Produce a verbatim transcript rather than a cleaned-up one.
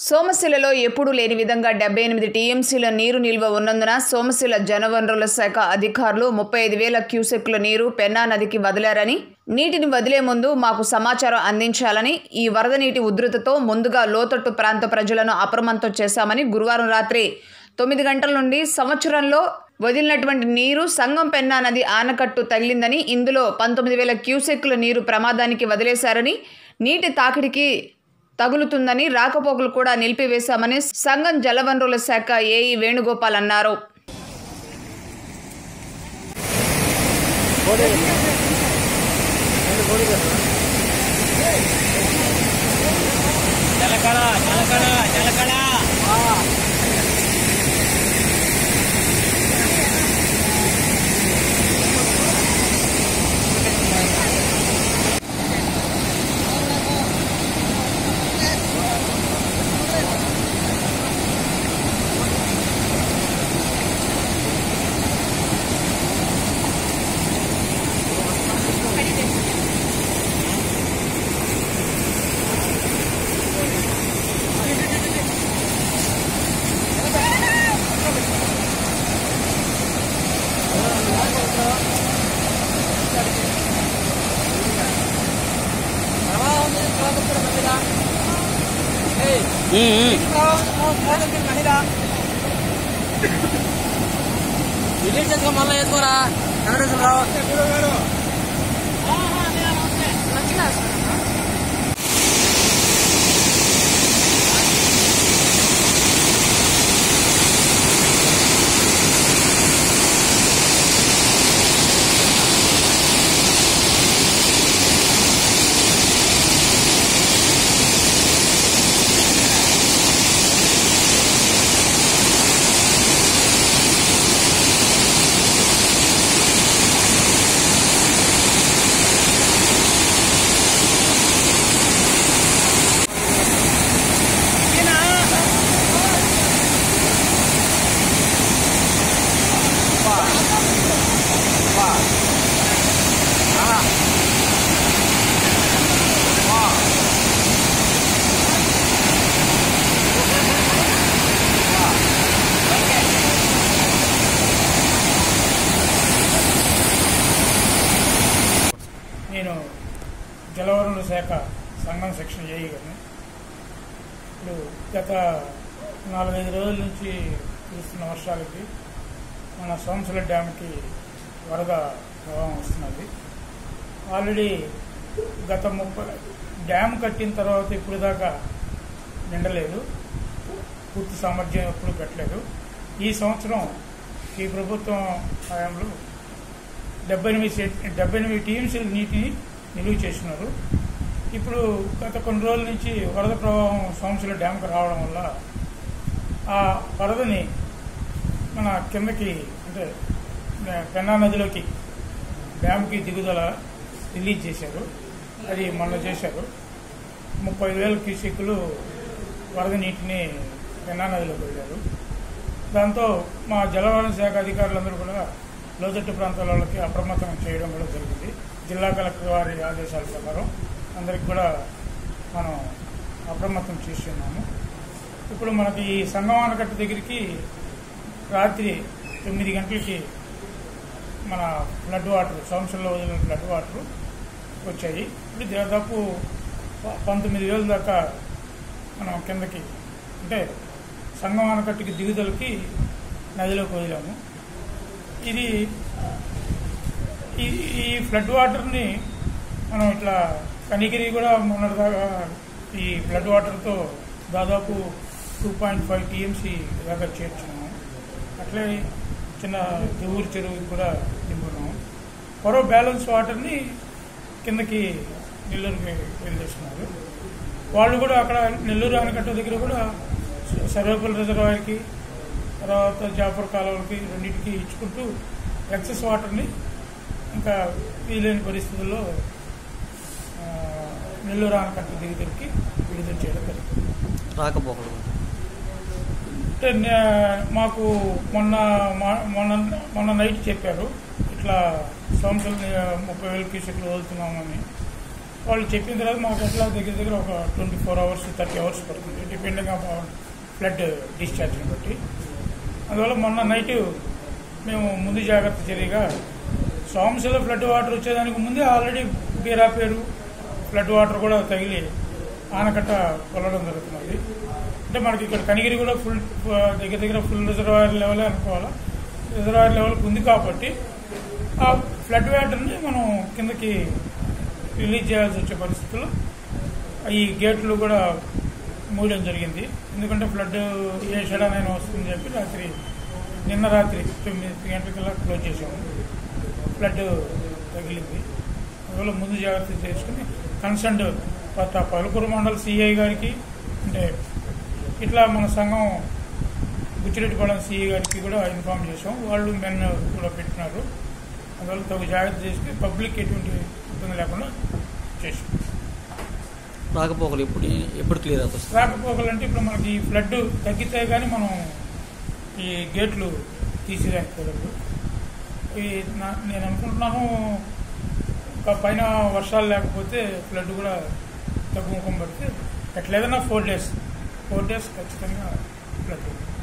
సోమశిలలో ఎప్పుడూ లేని విధంగా డెబ్బై ఎనిమిది టీఎంసీల నీరు నిల్వ ఉన్నందున సోమశిల జలవనరుల శాఖ అధికారులు ముప్పై ఐదు వేల క్యూసెక్కుల నీరు పెన్నా నదికి వదిలారని, నీటిని వదిలే ముందు మాకు సమాచారం అందించాలని, ఈ వరద నీటి ఉధృతితో ముందుగా లోతట్టు ప్రాంత ప్రజలను అప్రమత్తం చేశామని గురువారం రాత్రి తొమ్మిది గంటల నుండి సంవత్సరంలో వదిలినటువంటి నీరు సంగం పెన్నా నది ఆనకట్టు తగిలిందని, ఇందులో పంతొమ్మిది వేల క్యూసెక్కుల నీరు ప్రమాదానికి వదిలేశారని, నీటి తాకిడికి తగులుతుందని రాకపోకలు కూడా నిలిపివేశామని సంగం జలవనరుల శాఖ ఏఈ వేణుగోపాల్ అన్నారు. డిలీట్ చేసుకో, మళ్ళీ వేసుకోరా. వెంకటేశ్వరరావు నేను జలవనరుల శాఖ సంఘం సెక్షన్ ఏఈ గారిని. ఇప్పుడు గత నాలుగైదు రోజుల నుంచి కురుస్తున్న వర్షాలకి మన సోమశిల డ్యామ్కి వరద ప్రవాహం వస్తున్నది. ఆల్రెడీ గత ముప్పై డ్యామ్ కట్టిన తర్వాత ఇప్పుడు దాకా నిండలేదు, పూర్తి సామర్థ్యం ఎప్పుడు కట్టలేదు. ఈ సంవత్సరం ఈ ప్రభుత్వం హయాంలో డెబ్బై ఎనిమిది డెబ్బై ఎనిమిది టీఎంసీల నీటిని నిలువ చేసినారు. ఇప్పుడు గత కొన్ని రోజుల నుంచి వరద ప్రవాహం సోమశిల డ్యామ్కి రావడం వల్ల ఆ వరదని మన కిందకి అంటే పెన్నా నదిలోకి డ్యామ్కి దిగుదల రిలీజ్ చేశారు. అది మొన్న చేశారు. ముప్పై వేల క్యూసెక్కులు వరద నీటిని పెన్నా నదిలోకి వెళ్ళారు. దాంతో మా జలవనరుల శాఖ అధికారులందరూ కూడా లోతట్టు ప్రాంతాల వాళ్ళకి అప్రమత్తం చేయడం కూడా జరిగింది. జిల్లా కలెక్టర్ వారి ఆదేశాల ప్రకారం అందరికి కూడా మనం అప్రమత్తం చేస్తున్నాము. ఇప్పుడు మనకి ఈ సంగం ఆనకట్ట దగ్గరికి రాత్రి తొమ్మిది గంటలకి మన ఫ్లడ్ వాటర్ సోమశిలలో వదిలిన ఫ్లడ్ వాటర్ వచ్చాయి. ఇప్పుడు దాదాపు పంతొమ్మిది వేల దాకా మనం కిందకి అంటే సంగం ఆనకట్టుకి దిగుదలకి నదిలోకి వదిలాము. ఇది ఈ ఫ్లడ్ వాటర్ని మనం ఇట్లా కనిగిరి కూడా మొన్నటిదాకా ఈ ఫ్లడ్ వాటర్తో దాదాపు టూ పాయింట్ ఫైవ్ టీఎంసీ దాకా చేర్చున్నాము. అట్లే చిన్న ఊరి చెరువుకి కూడా నింపున్నాము. మరో బ్యాలెన్స్ వాటర్ని కిందకి నెల్లూరుకి వెళ్ళేస్తున్నారు. వాళ్ళు కూడా అక్కడ నెల్లూరు ఆనకట్ట దగ్గర కూడా సర్వేపల్లి రిజర్వాయర్కి తర్వాత జాఫర్ కాలువలకి రెండింటికి ఇచ్చుకుంటూ ఎక్సెస్ వాటర్ని ఇంకా వీలైన పరిస్థితుల్లో నెల్లూరు ఆనకట్ట దిగుదలకి విడుదల చేయడం జరుగుతుంది. రాకపోకలు అంటే మాకు మొన్న మొన్న మొన్న నైట్ చెప్పారు ఇట్లా సోమశిల ముప్పై వేల క్యూసెక్లు వదులుతున్నామని. వాళ్ళు చెప్పిన తర్వాత మాకు ఎట్లా దగ్గర దగ్గర ఒక twenty four hours thirty hours పడుతుంది డిపెండింగ్ ఆన్ ఫ్లడ్ డిశ్చార్జ్ని బట్టి. అందువల్ల మొన్న నైట్ మేము ముందు జాగ్రత్త చర్యగా సోమశిల ఫ్లడ్ వాటర్ వచ్చేదానికి ముందే ఆల్రెడీ బీరా పేరు ఫ్లడ్ వాటర్ కూడా తగిలి ఆనకట్ట కొలవడం జరుగుతున్నది. అంటే మనకి ఇక్కడ కనిగిరి కూడా ఫుల్ దగ్గర దగ్గర ఫుల్ రిజర్వాయర్ లెవెలే అనుకోవాలా. రిజర్వాయర్ లెవెల్కి ఉంది కాబట్టి ఆ ఫ్లడ్ వాటర్ని మనం కిందకి రిలీజ్ చేయాల్సి వచ్చే పరిస్థితుల్లో ఈ గేట్లు కూడా మూయడం జరిగింది. ఎందుకంటే ఫ్లడ్ ఏ షడనైనా వస్తుందని చెప్పి రాత్రి నిన్న రాత్రి తొమ్మిది గంటలకల్లా క్లోజ్ చేసాము. ఫ్లడ్ తగిలింది. అందువల్ల ముందు జాగ్రత్త చేసుకుని కన్సర్న్డ్ కొత్త పలుకూరు మండల సిఐ గారికి అంటే ఇట్లా మన సంఘం బుచ్చిరెడ్డిపాలెం సిఐ గారికి కూడా ఇన్ఫార్మ్ చేసాం. వాళ్ళు మెన్ కూడా పెట్టినారు. అందువల్ల తగు జాగ్రత్త చేసి పబ్లిక్ ఎటువంటి ఇబ్బంది లేకుండా చేసాం. రాకపోకలు ఎప్పుడు ఎప్పుడు క్లియర్ అవుతుంది? రాకపోకలు అంటే ఇప్పుడు మనకి ఈ ఫ్లడ్ తగ్గితే కానీ మనం ఈ గేట్లు తీసేదానికి కుదరదు. ఈ నేను అనుకుంటున్నాను ఒక పైన వర్షాలు లేకపోతే ఫ్లడ్ కూడా తగ్గుముఖం పడితే ఎట్లేదన్నా ఫోర్ డేస్ ఫోర్ డేస్ ఖచ్చితంగా ఫ్లడ్